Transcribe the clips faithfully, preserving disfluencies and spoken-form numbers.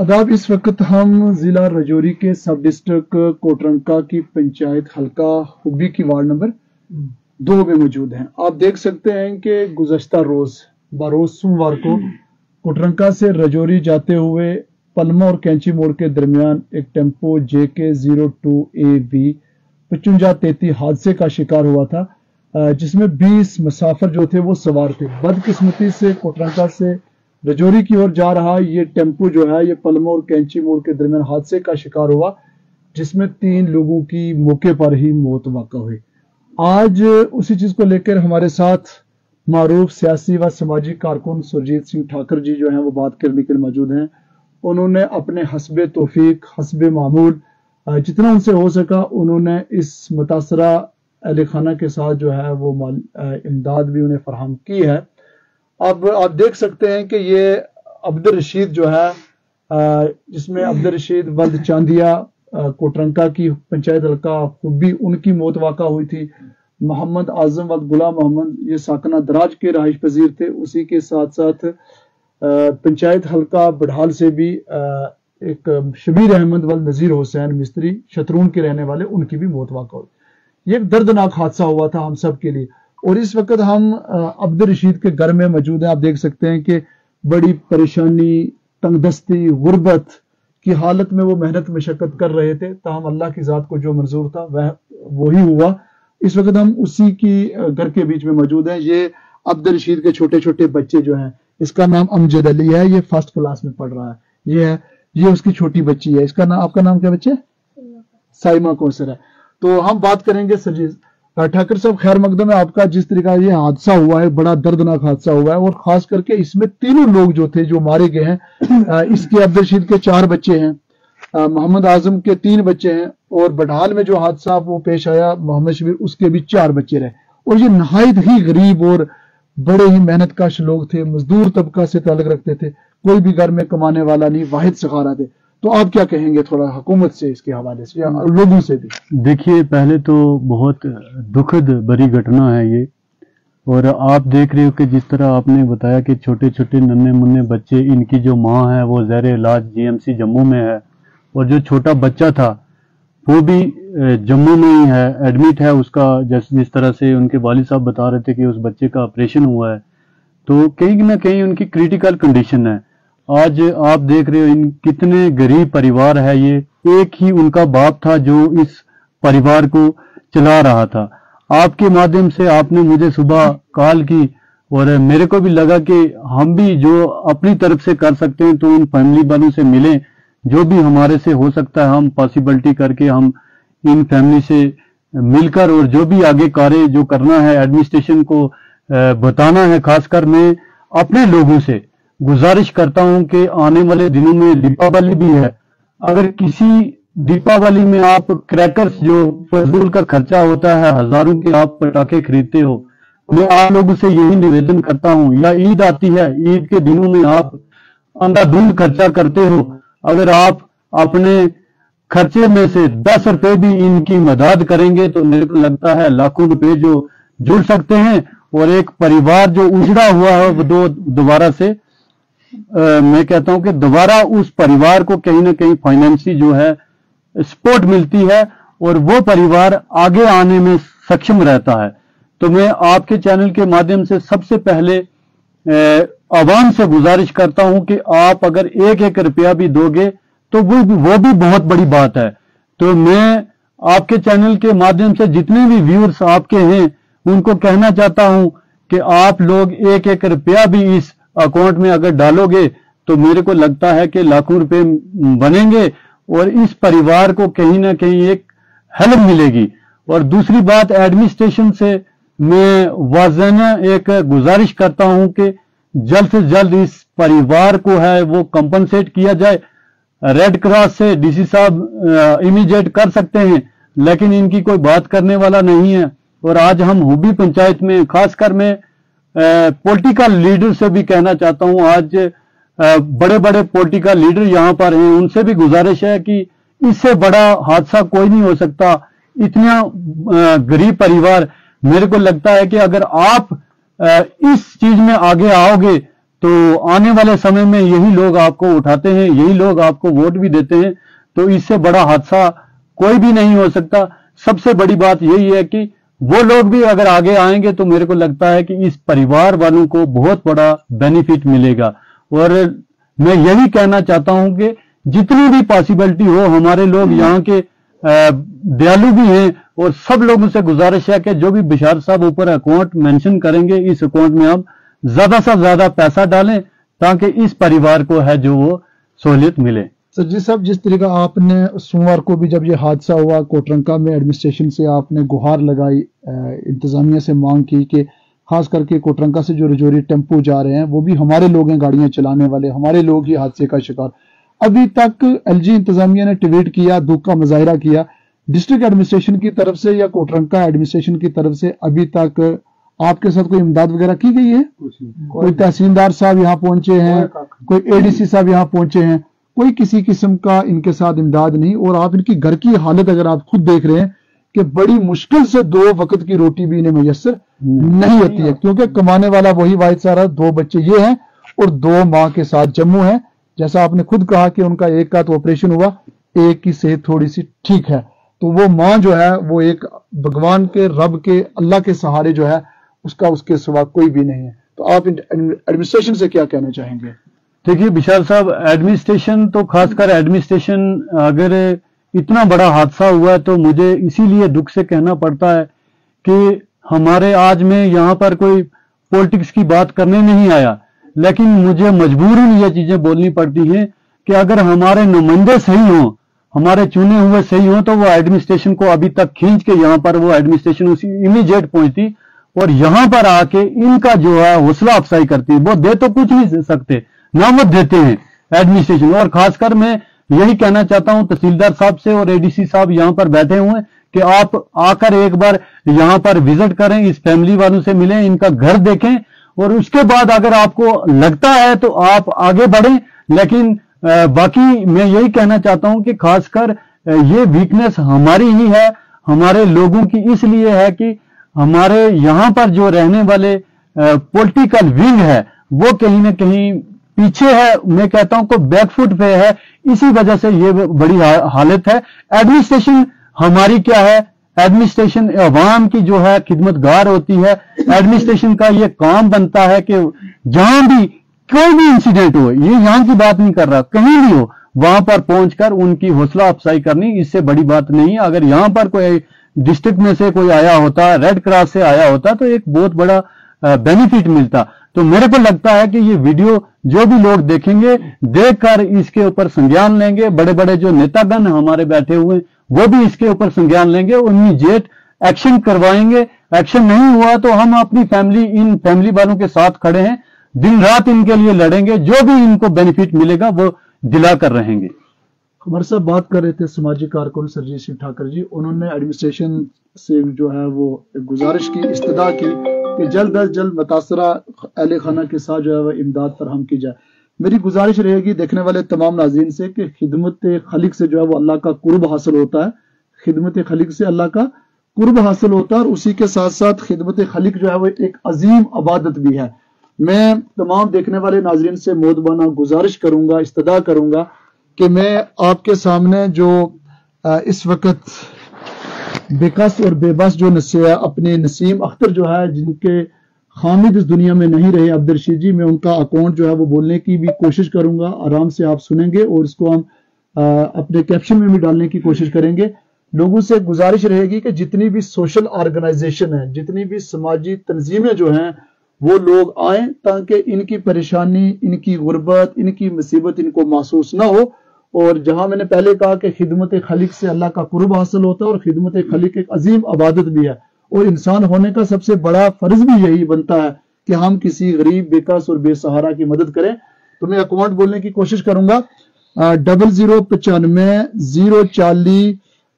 आदाब। इस वक्त हम ज़िला राजौरी के सब डिस्ट्रिक्ट कोटरंका की पंचायत हल्का हुब्बी की वार्ड नंबर दो में मौजूद हैं। आप देख सकते हैं कि गुज़श्ता रोज बरोज सोमवार को कोटरंका से राजौरी जाते हुए पलमा और कैंची मोड़ के दरमियान एक tempo J K zero two A B पचवंजा तैतीस हादसे का शिकार हुआ था, जिसमें बीस मुसाफिर जो थे वो सवार थे। बदकिस्मती से कोटरंका से राजौरी की ओर जा रहा ये टेम्पो जो है ये पलमा और कैंची मोड़ के दरमियान हादसे का शिकार हुआ, जिसमें तीन लोगों की मौके पर ही मौत वाक़ा हुई। आज उसी चीज को लेकर हमारे साथ मारूफ सियासी व समाजी कारकुन सुरजीत सिंह ठाकर जी जो हैं वो बात करने के लिए मौजूद हैं। उन्होंने अपने हस्बे तौफीक हस्बे मामूल जितना उनसे हो सका उन्होंने इस मुतासरा अहले खाना के साथ जो है वो इमदाद भी उन्हें फराहम की है। अब आप देख सकते हैं कि ये अब्दुल रशीद जो है, जिसमें अब्दुल रशीद वल्द चांदिया कोटरंका की पंचायत हल्का हुब्बी उनकी मौत वाक़ा हुई थी। मोहम्मद आजम वल्द गुलाम मोहम्मद ये साकना दराज के रहाइश पजीर थे। उसी के साथ साथ पंचायत हल्का बड़हाल से भी एक शबीर अहमद वल्द नज़ीर हुसैन मिस्त्री शतरून के रहने वाले उनकी भी मौत वाक़ा हुई। ये एक दर्दनाक हादसा हुआ था हम सब के लिए। और इस वक्त हम अब्दुल रशीद के घर में मौजूद हैं। आप देख सकते हैं कि बड़ी परेशानी, तंगदस्ती, गुर्बत की हालत में वो मेहनत मशक्कत कर रहे थे, ताहम अल्लाह की ज़ात को जो मंजूर था वह वही हुआ। इस वक्त हम उसी की घर के बीच में मौजूद हैं। ये अब्दुल रशीद के छोटे छोटे बच्चे जो हैं, इसका नाम अमजद अली है, ये फर्स्ट क्लास में पढ़ रहा है। ये है ये उसकी छोटी बच्ची है। इसका नाम, आपका नाम क्या बच्चे? साइमा कौसर है। तो हम बात करेंगे सरजीत ठाकर साहब, खैर मकदम है आपका। जिस तरीका ये हादसा हुआ है, बड़ा दर्दनाक हादसा हुआ है, और खास करके इसमें तीनों लोग जो थे जो मारे गए हैं। इसके अब्दुल रशीद के चार बच्चे हैं, मोहम्मद आजम के तीन बच्चे हैं, और बड़हाल में जो हादसा वो पेश आया मोहम्मद शबीर उसके भी चार बच्चे रहे। और ये नहायत ही गरीब और बड़े ही मेहनत कश लोग थे, मजदूर तबका से ताल्लुक रखते थे, कोई भी घर में कमाने वाला नहीं, वाहिद सखारा थे। तो आप क्या कहेंगे थोड़ा हुकूमत से इसके हवाले से या लोगों से भी? देखिए, पहले तो बहुत दुखद भरी घटना है ये। और आप देख रहे हो कि जिस तरह आपने बताया कि छोटे छोटे नन्हे मुन्ने बच्चे, इनकी जो माँ है वो ज़ेर इलाज जीएमसी जम्मू में है, और जो छोटा बच्चा था वो भी जम्मू में ही है, एडमिट है। उसका जिस जिस तरह से उनके वालिद साहब बता रहे थे कि उस बच्चे का ऑपरेशन हुआ है, तो कहीं ना कहीं उनकी क्रिटिकल कंडीशन है। आज आप देख रहे हो इन कितने गरीब परिवार है ये। एक ही उनका बाप था जो इस परिवार को चला रहा था। आपके माध्यम से आपने मुझे सुबह कॉल की, और मेरे को भी लगा कि हम भी जो अपनी तरफ से कर सकते हैं तो उन फैमिली वालों से मिलें, जो भी हमारे से हो सकता है हम पॉसिबिलिटी करके हम इन फैमिली से मिलकर, और जो भी आगे कार्य जो करना है एडमिनिस्ट्रेशन को बताना है। खासकर मैं अपने लोगों से गुजारिश करता हूं कि आने वाले दिनों में दीपावली भी है, अगर किसी दीपावली में आप क्रैकर्स जो फजूल का खर्चा होता है, हजारों के आप पटाखे खरीदते हो, मैं आप लोगों से यही निवेदन करता हूं। या ईद आती है, ईद के दिनों में आप अंधाधुंध खर्चा करते हो, अगर आप अपने खर्चे में से दस रुपए भी इनकी मदद करेंगे तो मेरे को लगता है लाखों रुपए जो जुड़ सकते हैं, और एक परिवार जो उजड़ा हुआ है वो दो दोबारा से आ, मैं कहता हूं कि दोबारा उस परिवार को कहीं ना कहीं फाइनेंसी जो है सपोर्ट मिलती है, और वो परिवार आगे आने में सक्षम रहता है। तो मैं आपके चैनल के माध्यम से सबसे पहले आवाम से गुजारिश करता हूं कि आप अगर एक एक रुपया भी दोगे तो वो भी वो भी बहुत बड़ी बात है। तो मैं आपके चैनल के माध्यम से जितने भी व्यूअर्स आपके हैं उनको कहना चाहता हूं कि आप लोग एक एक रुपया भी इस अकाउंट में अगर डालोगे तो मेरे को लगता है कि लाखों रुपए बनेंगे, और इस परिवार को कहीं ना कहीं एक हेल्प मिलेगी। और दूसरी बात, एडमिनिस्ट्रेशन से मैं वाज़ाना एक गुजारिश करता हूं कि जल्द से जल्द इस परिवार को है वो कंपनसेट किया जाए। रेड क्रॉस से डीसी साहब इमीडिएट कर सकते हैं, लेकिन इनकी कोई बात करने वाला नहीं है। और आज हम हुब्बी पंचायत में, खासकर मैं पॉलिटिकल लीडर से भी कहना चाहता हूं, आज बड़े बड़े पॉलिटिकल लीडर यहां पर हैं, उनसे भी गुजारिश है कि इससे बड़ा हादसा कोई नहीं हो सकता। इतना गरीब परिवार, मेरे को लगता है कि अगर आप इस चीज में आगे आओगे تو آنے والے سمے میں یہی لوگ آپ کو اٹھاتے ہیں, یہی لوگ آپ کو ووٹ بھی دیتے ہیں, تو اس سے بڑا حادثہ کوئی بھی نہیں ہو سکتا. سب سے بڑی بات یہی ہے کہ وہ لوگ بھی اگر آگے آئیں گے تو میرے کو لگتا ہے کہ اس پریوار والوں کو بہت بڑا بینیفٹ ملے گا. اور میں یہی کہنا چاہتا ہوں کہ جتنی بھی پاسبلٹی ہو, ہمارے لوگ یہاں کے دیالو بھی ہیں, اور سب لوگوں سے گزارش ہے کہ جو بھی بشار صاحب اوپر اکاؤنٹ مینشن کریں گے, اس اکاؤنٹ میں آپ زیادہ سے زیادہ پیسہ ڈالیں تاکہ اس پریوار کو ہے جو وہ سہولت ملے. سرجیت صاحب, جس طریقہ آپ نے سوموار کو بھی جب یہ حادثہ ہوا کوٹرنکا میں, ایڈمنسٹریشن سے آپ نے گہار لگائی, انتظامیہ سے مانگ کی کہ خاص کر کے کوٹرنکا سے جو رجوری ٹیمپو جا رہے ہیں وہ بھی ہمارے لوگ ہیں, گاڑیاں چلانے والے ہمارے لوگ ہی حادثے کا شکار. ابھی تک ایل جی انتظامیہ نے ٹویٹ کیا, دکھ کا مظاہرہ کیا, ڈسٹرکٹ ایڈمنسٹریشن کی طرف سے یا کوٹرنکا ایڈمنسٹریشن کی طرف سے ابھی تک آپ کے ساتھ کوئی امداد وغیرہ کی گئی ہے؟ کوئی تحصیلدار صاحب یہاں پہنچے ہیں, کوئی اے ڈی سی صاحب یہاں پہنچے ہیں, کوئی کسی قسم کا ان کے ساتھ امداد نہیں. اور آپ ان کی گھر کی حالت اگر آپ خود دیکھ رہے ہیں کہ بڑی مشکل سے دو وقت کی روٹی بھی انہیں میسر نہیں ہوتی ہے, کیونکہ کمانے والا وہی واحد سارا, دو بچے یہ ہیں اور دو ماں کے ساتھ جموں ہیں. جیسا آپ نے خود کہا کہ ان کا ایک کا تو آپریشن ہوا, ایک کی صحت تھوڑی سی ٹھیک ہے, تو وہ ماں جو ہے وہ ایک بھگوان کے, رب کے, اللہ کے سہارے جو ہے اس کا اس کے سوا کوئی بھی نہیں ہے. تو آپ ایڈمنسٹریشن سے کیا کہنا چاہیں گے؟ دیکھیے بشار صاحب, ایڈمنسٹریشن تو خاص کر ایڈمنسٹریشن اگر اتنا بڑا حادثہ ہوا ہے تو مجھے اسی لیے دکھ سے کہنا پڑتا ہے کہ ہمارے آج میں یہاں پر کوئی پولیٹکس کی بات کرنے نہیں آیا, لیکن مجھے مجبوراً یہ چیزیں بولنی پڑتی ہیں کہ اگر ہمارے نمائندے صحیح ہوں, ہمارے چنے ہوئے صحیح ہوں, تو وہ ایڈمنسٹریشن کو ابھی تک کھینچ کے یہاں پر وہ ایڈمنسٹریشن اسی امیجیٹ پہنچتی اور یہاں پر آ کے ان کا جو ہے حوصلہ افزائی کرتی. وہ دے تو کچھ نہیں سکتے, نامت دیتے ہیں ایڈمنسٹریشن. اور خاص کر میں یہی کہنا چاہتا ہوں تحصیلدار صاحب سے اور اے ڈی سی صاحب یہاں پر بیٹھے ہوئے ہیں کہ آپ آ کر ایک بار یہاں پر وزٹ کریں, اس فیملی والوں سے ملیں, ان کا گھر دیکھیں, اور اس کے بعد اگر آپ کو لگتا ہے تو آپ آگے بڑھیں. لیکن باقی میں یہی کہنا چاہتا ہوں کہ خاص کر یہ ویکنس ہماری ہی ہے, ہمارے لوگوں کی, اس لیے ہے کہ ہمارے یہاں پر جو رہنے والے پولیٹیکل ونگ ہے وہ کہیں نہ کہیں پیچھے ہے, میں کہتا ہوں کہ بیک فٹ پہ ہے, اسی وجہ سے یہ بڑی حالت ہے. ایڈمنسٹریشن ہماری کیا ہے, ایڈمنسٹریشن عوام کی جو ہے خدمت گار ہوتی ہے. ایڈمنسٹریشن کا یہ کام بنتا ہے کہ جہاں بھی کوئی بھی انسیڈنٹ ہو, یہ یہاں کی بات نہیں کر رہا, کہیں بھی ہو, وہاں پر پہنچ کر ان کی حوصلہ افزائی کرنی, اس سے بڑی بات نہیں. اگر یہاں پر کوئی ڈسٹرکٹ میں سے کوئی آیا ہوتا, ریڈ کراس سے آیا ہوتا, تو ایک بہت بڑا بینیفٹ ملتا. تو میرے کو لگتا ہے کہ یہ ویڈیو جو بھی لوگ دیکھیں گے, دیکھ کر اس کے اوپر سنجان لیں گے. بڑے بڑے جو نیتا گن ہمارے بیٹھے ہوئے وہ بھی اس کے اوپر سنجان لیں گے, امیڈیٹ ایکشن کروائیں گے. ایکشن نہیں ہوا تو ہم اپنی فیملی, ان فیملی والوں کے ساتھ کھڑے ہیں, دن رات ان کے لیے لڑیں گے, جو بھی ان کو بینیفٹ ملے گا وہ دلا کر رہیں گے. ہمارے صاحب بات کر رہے تھے سماجی کارکن سرجیت سنگھ ٹھاکر جی, انہوں نے ایڈمنسٹریشن سے جو ہے وہ گزارش کی, استدعا کی کہ جلد از جلد متاثرہ اہل خانہ کے ساتھ جو ہے وہ امداد فراہم کی جائے. میری گزارش رہے گی دیکھنے والے تمام ناظرین سے کہ خدمت خالق سے جو ہے وہ اللہ کا قرب حاصل ہوتا ہے, خدمت خالق سے اللہ کا قرب حاصل ہوتا ہے, اور اسی کے ساتھ ساتھ خدمت خالق جو ہے وہ ایک عظیم عبادت بھی ہے. میں تمام دیکھنے والے ناظرین سے مودبانہ گزارش کروں گا, استدعا کروں گا کہ میں آپ کے سامنے جو اس وقت بے کس اور بے بس جو نسیہ اپنے نسیم اختر جو ہے, جن کے خامد اس دنیا میں نہیں رہے, عبدالرشید جی, میں ان کا اکاؤنٹ جو ہے وہ بولنے کی بھی کوشش کروں گا. آرام سے آپ سنیں گے اور اس کو ہم اپنے کیپشن میں بھی ڈالنے کی کوشش کریں گے. لوگوں سے گزارش رہے گی کہ جتنی بھی سوشل آرگنائزیشن ہیں, جتنی بھی سماجی تنظیمیں جو ہیں, وہ لوگ آئیں تاکہ ان کی پریشانی, ان کی غربت, ان کی مصیبت ان کو محسوس نہ ہو. اور جہاں میں نے پہلے کہا کہ خدمت خالق سے اللہ کا قرب حاصل ہوتا ہے, اور خدمت خالق ایک عظیم عبادت بھی ہے, اور انسان ہونے کا سب سے بڑا فرض بھی یہی بنتا ہے کہ ہم کسی غریب, بے کس اور بے سہارا کی مدد کریں. تو میں اکاؤنٹ بولنے کی کوشش کروں گا, ڈبل زیرو پچانوے زیرو چالیس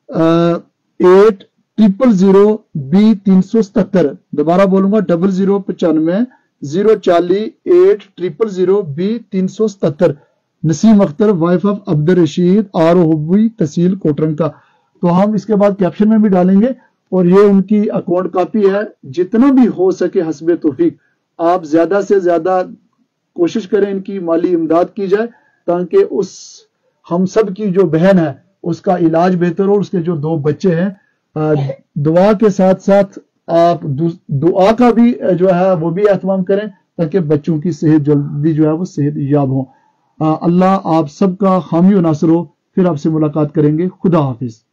ایٹ ٹریپل زیرو بی تین سو ستر. دوبارہ بولوں گا, ڈبل زیرو پچانوے زیرو چالیس ایٹ ٹریپل زیرو بی تین سو ستر. Naseem Akhtar, wife of Abdul Rashid, R O حبی, تحصیل کوٹرنکا. تو ہم اس کے بعد کیپشن میں بھی ڈالیں گے, اور یہ ان کی اکاؤنٹ کاپی ہے. جتنا بھی ہو سکے حسب توفیق آپ زیادہ سے زیادہ کوشش کریں ان کی مالی امداد کی جائے تاکہ اس ہم سب کی جو بہن ہے اس کا علاج بہتر ہو. اس کے جو دو بچے ہیں دعا کے ساتھ ساتھ آپ دعا کا بھی جو ہے وہ بھی اہتمام کریں تاکہ بچوں کی صحت جلدی جو ہے وہ صحت یاب ہو. اللہ آپ سب کا حامی و ناصر ہو. پھر آپ سے ملاقات کریں گے. خدا حافظ.